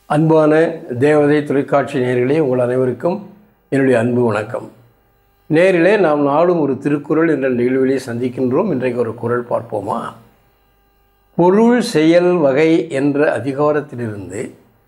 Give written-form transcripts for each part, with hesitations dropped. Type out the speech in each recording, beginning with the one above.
அன்பான தேவதை தொலைக்காட்சி நேயர்களே, உங்கள் அனைவருக்கும் என்னுடைய அன்பு வணக்கம். நேரிலே நாம் நாளும் ஒரு திருக்குறள் என்ற நிகழ்விலே சந்திக்கின்றோம். இன்றைக்கு ஒரு குறள் பார்ப்போமா? பொருள் செயல் வகை என்ற அதிகாரத்திலிருந்து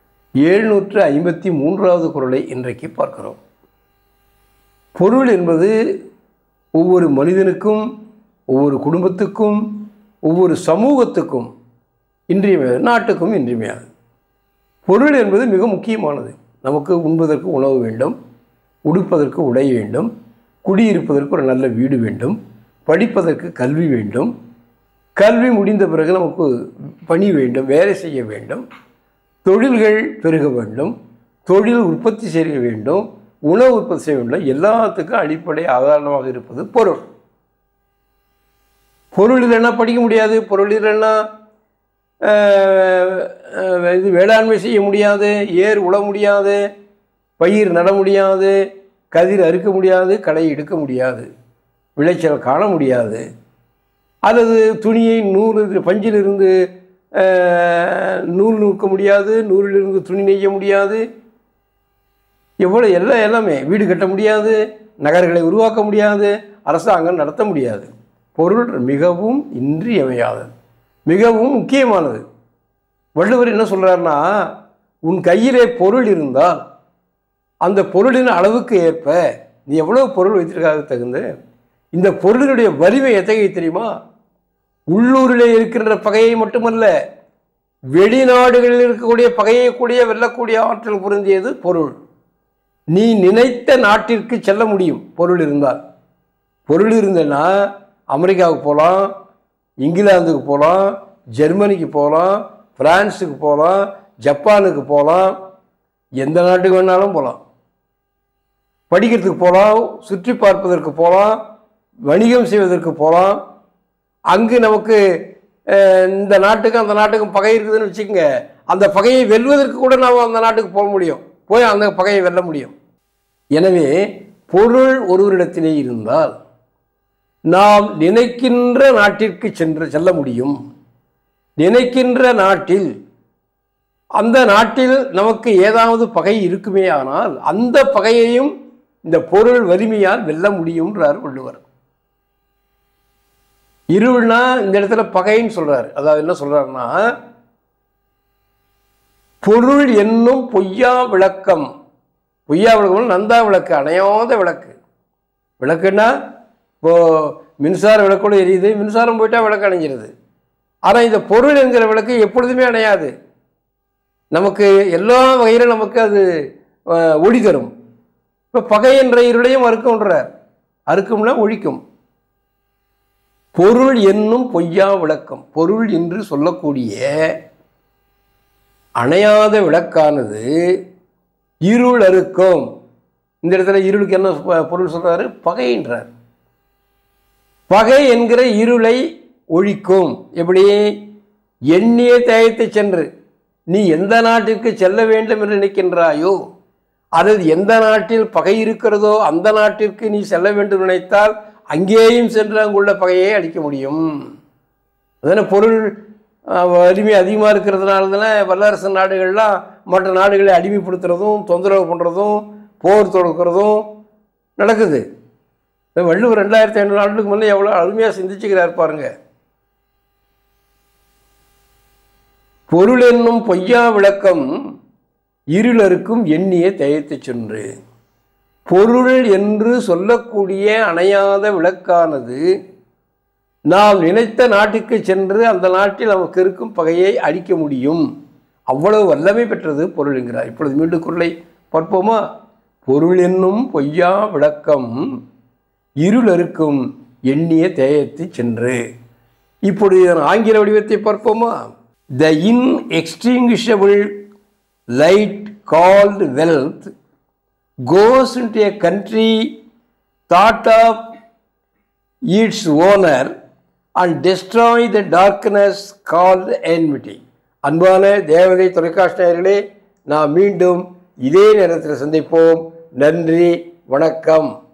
753வது குறளை இன்றைக்கு பார்க்கிறோம். பொருள் என்பது ஒவ்வொரு மனிதனுக்கும், ஒவ்வொரு குடும்பத்துக்கும், ஒவ்வொரு சமூகத்துக்கும் இன்றியமையாது, நாட்டுக்கும் இன்றியமையாது. பொருள் என்பது மிக முக்கியமானது. நமக்கு உண்பதற்கு உணவு வேண்டும், உடுப்பதற்கு உடை வேண்டும், குடியிருப்பதற்கு ஒரு நல்ல வீடு வேண்டும், படிப்பதற்கு கல்வி வேண்டும், கல்வி முடிந்த பிறகு நமக்கு பணி வேண்டும், வேலை செய்ய வேண்டும், தொழில்கள் பெருக வேண்டும், தொழில் உற்பத்தி செய்ய வேண்டும், உணவு உற்பத்தி செய்ய வேண்டும். எல்லாத்துக்கும் அடிப்படை ஆதாரமாக இருப்பது பொருள். பொருள் இல்லைன்னா படிக்க முடியாது, பொருள் இல்லைன்னா இது வேளாண்மை செய்ய முடியாது, ஏர் உழ முடியாது, பயிர் நட முடியாது, கதிர் அறுக்க முடியாது, களை எடுக்க முடியாது, விளைச்சல் காண முடியாது, அல்லது துணியை பஞ்சிலிருந்து நூல் நூற்க முடியாது, நூலிலிருந்து துணி நெய்ய முடியாது, எல்லாமே வீடு கட்ட முடியாது, நகர்களை உருவாக்க முடியாது, அரசாங்கம் நடத்த முடியாது. பொருள் மிகவும் இன்றியமையாதது, மிகவும் முக்கியமானது. வள்ளுவர் என்ன சொல்கிறாருன்னா, உன் கையிலே பொருள் இருந்தால் அந்த பொருளின் அளவுக்கு ஏற்ப நீ எவ்வளோ பொருள் வைத்திருக்காத தகுந்து இந்த பொருளினுடைய வலிமை எத்தகைய தெரியுமா? உள்ளூரிலே இருக்கின்ற பகையை மட்டுமல்ல, வெளிநாடுகளில் இருக்கக்கூடிய பகையை கூடிய வெல்லக்கூடிய ஆற்றல் பொருந்தியது பொருள். நீ நினைத்த நாட்டிற்கு செல்ல முடியும் பொருள் இருந்தால். பொருள் இருந்தேன்னா அமெரிக்காவுக்கு போகலாம், இங்கிலாந்துக்கு போகலாம், ஜெர்மனிக்கு போகலாம், பிரான்ஸுக்கு போகலாம், ஜப்பானுக்கு போகலாம், எந்த நாட்டுக்கு வேணாலும் போகலாம். படிக்கிறதுக்கு போகலாம், சுற்றி பார்ப்பதற்கு போகலாம், வணிகம் செய்வதற்கு போகலாம். அங்கு நமக்கு இந்த நாட்டுக்கும் அந்த நாட்டுக்கும் பகை இருக்குதுன்னு வச்சுக்கோங்க, அந்த பகையை வெல்வதற்கு கூட நாம் அந்த நாட்டுக்கு போக முடியும், போய் அந்த பகையை வெல்ல முடியும். எனவே பொருள் ஒருவரிடத்திலே இருந்தால் நாம் நினைக்கின்ற நாட்டிற்கு செல்ல முடியும். நினைக்கின்ற நாட்டில், அந்த நாட்டில் நமக்கு ஏதாவது பகை இருக்குமே ஆனால் அந்த பகையையும் இந்த பொருள் வலிமையால் வெல்ல முடியும்ன்றார் வள்ளுவர். இருள்னா இந்த இடத்துல பகைன்னு சொல்றாரு. அதாவது என்ன சொல்றாருன்னா, பொருள் என்னும் பொய்யா விளக்கம். பொய்யா விளக்கம் நந்தா விளக்கு, அணையாத விளக்கு. விளக்குன்னா இப்போ மின்சார விளக்கோடு எரியுது, மின்சாரம் போயிட்டா விளக்கு அணைஞ்சிருது. ஆனால் இந்த பொருள் என்கிற விளக்கு எப்பொழுதுமே அணையாது. நமக்கு எல்லா வகையிலும் நமக்கு அது ஒளி தரும். இப்போ பகை என்ற இருளையும் அறுக்கும்ன்றார். அறுக்கும்னா ஒழிக்கும். பொருள் என்னும் பொய்யா விளக்கம். பொருள் என்று சொல்லக்கூடிய அணையாத விளக்கானது இருள் அறுக்கும். இந்த இடத்துல இருளுக்கு என்ன பொருள் சொல்றாரு? பகைன்றார். பகை என்கிற இருளை ஒழிக்கும். எப்படி? எண்ணிய தயத்தை சென்று நீ எந்த நாட்டிற்கு செல்ல வேண்டும் என்று நினைக்கின்றாயோ, அல்லது எந்த நாட்டில் பகை இருக்கிறதோ அந்த நாட்டிற்கு நீ செல்ல வேண்டும் நினைத்தால் அங்கேயும் சென்று அங்குள்ள பகையை அழிக்க முடியும். அதனால் பொருள் வலிமை அதிகமாக இருக்கிறதுனால தானே வல்லரசு நாடுகள்லாம் மற்ற நாடுகளை அடிமைப்படுத்துறதும் தொந்தரவு பண்ணுறதும் போர் தொடுக்கிறதும் நடக்குது. வள்ளுவர் 2500 ஆண்டுக்கு முன்னே எவ்வளோ அருமையாக சிந்திச்சுக்கிறார் பாருங்க. பொருள் என்னும் பொய்யா விளக்கம் இருளருக்கும் எண்ணிய தயத்து சென்று. பொருள் என்று சொல்லக்கூடிய அணையாத விளக்கானது நாம் நினைத்த நாட்டுக்கு சென்று அந்த நாட்டில் நமக்கு இருக்கும் பகையை அழிக்க முடியும். அவ்வளவு வல்லமை பெற்றது பொருள் என்கிறார். இப்பொழுது மீண்டும் குறளை பார்ப்போமா? பொருள் என்னும் பொய்யா விளக்கம் இருளருக்கும் எண்ணிய தேயத்து சென்று. இப்பொழுது ஆங்கில வடிவத்தை பார்ப்போமா? The inextinguishable light called wealth goes into a country thought of its owner and destroy the darkness called enmity. அன்பான தேவதை தொலைக்காட்சி நேயர்களே, நாம் மீண்டும் இதே நேரத்தில் சந்திப்போம். நன்றி, வணக்கம்.